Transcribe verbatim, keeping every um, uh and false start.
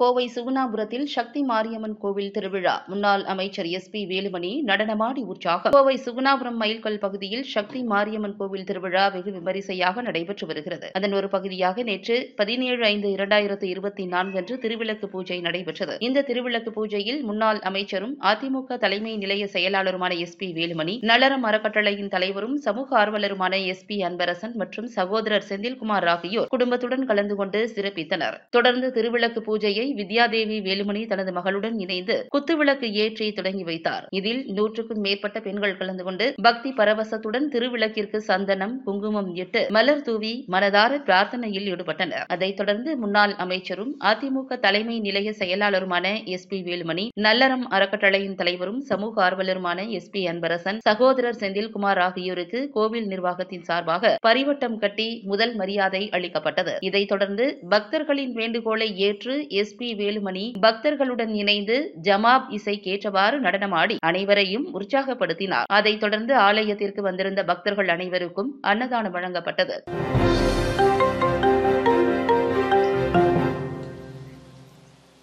கோவை சுகுணாபுரத்தில் சக்தி மாரியம்மன் கோவில் திருவிழா முன்னாள் அமைச்சர் எஸ் பி வேலுமணி நடனமாடி உற்சாகம். கோவை சுகுணாபுரம் மைல்கல் பகுதியில் சக்தி மாரியம்மன் கோவில் திருவிழா வெகு விமரிசையாக நடைபெற்று வருகிறது. அதன் ஒரு பகுதியாக நேற்று பதினேழு ஐந்து இரண்டாயிரத்து இருபத்தி நான்கு அன்று திருவிளக்கு பூஜை நடைபெற்றது. இந்த திருவிளக்கு பூஜையில் முன்னாள் அமைச்சரும் அதிமுக தலைமை நிலைய செயலாளருமான எஸ் பி வேலுமணி, நலரம் அறக்கட்டளையின் தலைவரும் சமூக ஆர்வலருமான எஸ் பி அன்பரசன் மற்றும் சகோதரர் செந்தில்குமார் ஆகியோர் குடும்பத்துடன் கலந்து கொண்டு சிறப்பித்தனர். தொடர்ந்து திருவிளக்கு பூஜையை வித்யாதேவி வேலுமணி தனது மகளுடன் இணைந்து குத்துவிளக்கு ஏற்றி தொடங்கி வைத்தார். இதில் நூற்றுக்கும் மேற்பட்ட பெண்கள் கலந்து கொண்டு பக்தி பரவசத்துடன் திருவிளக்கிற்கு சந்தனம், குங்குமம் இட்டு மலர் தூவி மனதார பிரார்த்தனையில் ஈடுபட்டனர். அதைத் தொடர்ந்து முன்னாள் அமைச்சரும் அதிமுக தலைமை நிலைய செயலாளருமான எஸ் பி வேலுமணி, நல்லறம் அறக்கட்டளையின் தலைவரும் சமூக ஆர்வலருமான எஸ் பி அன்பரசன், சகோதரர் செந்தில்குமார் ஆகியோருக்கு கோவில் நிர்வாகத்தின் சார்பாக பரிவட்டம் கட்டி முதல் மரியாதை அளிக்கப்பட்டது. இதைத் தொடர்ந்து பக்தர்களின் வேண்டுகோளை ஏற்று எஸ் பி வேலுமணி பக்தர்களுடன் இணைந்து ஜமாப் இசை கேற்றவாறு நடனமாடி அனைவரையும் உற்சாகப்படுத்தினார். அதைத் தொடர்ந்து ஆலயத்திற்கு வந்திருந்த பக்தர்கள் அனைவருக்கும் அன்னதானம் வழங்கப்பட்டது.